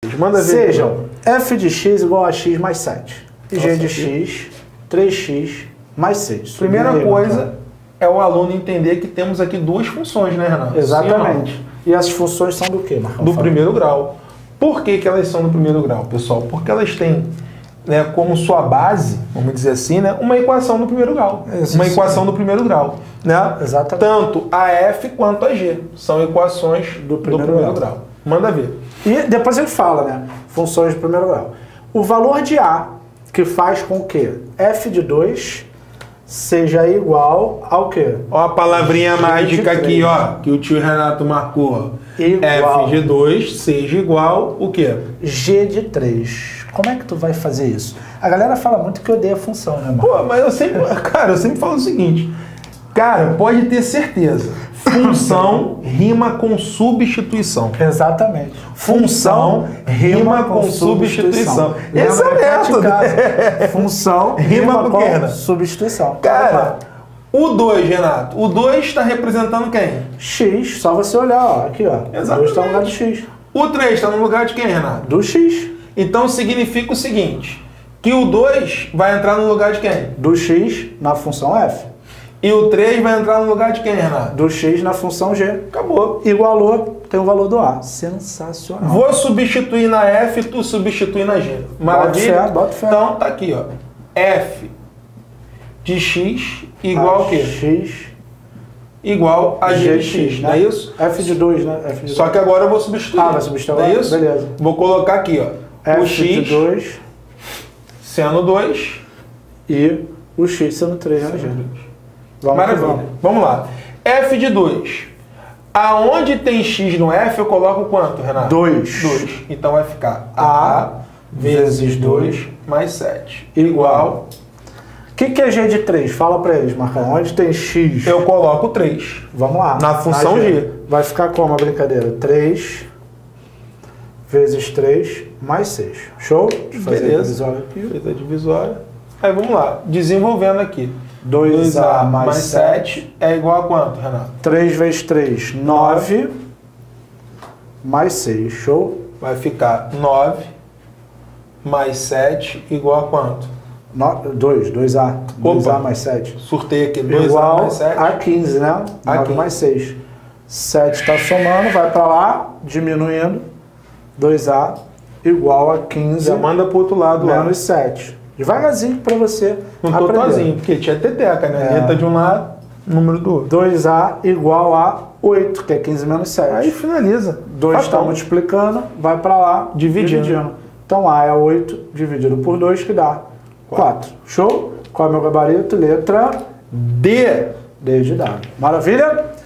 Manda ver. Sejam f de x igual a x mais 7. E g de x, 3x mais 6. Primeira coisa é o aluno entender que temos aqui duas funções, né, Renato? Exatamente. E essas funções são do quê, Marcão? Do primeiro grau. Por que que elas são do primeiro grau, pessoal? Porque elas têm, né, como sua base, vamos dizer assim, né, uma equação do primeiro grau. Uma equação do primeiro grau. Né? Exatamente. Tanto a f quanto a g. São equações do primeiro grau. Manda ver. E depois ele fala, né? Funções do primeiro grau. O valor de A, que faz com que f de 2 seja igual ao quê? Ó a palavrinha mágica aqui, ó, que o tio Renato marcou. F de 2 seja igual o quê? G de 3. Como é que tu vai fazer isso? A galera fala muito que odeia a função, né, mano? Pô, mas eu sempre, cara, eu sempre falo o seguinte. Cara, pode ter certeza. Função rima com substituição. Exatamente. Função rima com substituição. Esse é o método. Função rima com substituição. Cara, o 2, Renato. O 2 está representando quem? X. Só você olhar, ó. Aqui, ó. Exatamente. O 2 está no lugar do X. O 3 está no lugar de quem, Renato? Do X. Então significa o seguinte, que o 2 vai entrar no lugar de quem? Do X na função F. E o 3 vai entrar no lugar de quem, Renato? Do X na função G. Acabou. Igualou, tem o valor do A. Sensacional. Vou substituir na F, tu substitui na G. Maravilha? Bota fé. Então tá aqui, ó. F de X igual o quê? X igual a G de X, né? Não é isso? F de 2, né? F de Só 2. que agora eu vou substituir. Ah, vai substituir não é agora? isso? Beleza. Vou colocar aqui, ó. F o X de 2 sendo 2 e o X sendo 3, né, gente? Maravilha. Vamos lá. F de 2. Aonde tem X no F, eu coloco quanto, Renato? 2. 2. Então vai ficar A vezes 2 mais 7. Igual. O que é G de 3? Fala pra eles, Marcão. Onde tem X? Eu coloco 3. Vamos lá. Na função G. Vai ficar como a brincadeira? 3 vezes 3 mais 6. Show? Deixa eu fazer a divisória aqui. Fez a divisória. Aí vamos lá. Desenvolvendo aqui. 2A mais 7 é igual a quanto, Renato? 3 vezes 3, 9 mais 6. Show? Vai ficar 9 mais 7 igual a quanto? 2A. 2A mais 7. Surtei aqui. 2A igual mais 7. a 15, né? 9 mais 6. 7 está somando, vai para lá, diminuindo. 2A igual a 15. Já manda para o outro lado lá. Menos 7. Devagarzinho para você Não aprender. totalzinho, porque tinha teteca, né? Letra de um lado, número do outro. 2A igual a 8, que é 15 menos 7. Aí finaliza. 2 está multiplicando, vai para lá, dividindo. Então A é 8 dividido por 2, que dá 4. Show? Qual é o meu gabarito? Letra D. D de dado. Maravilha?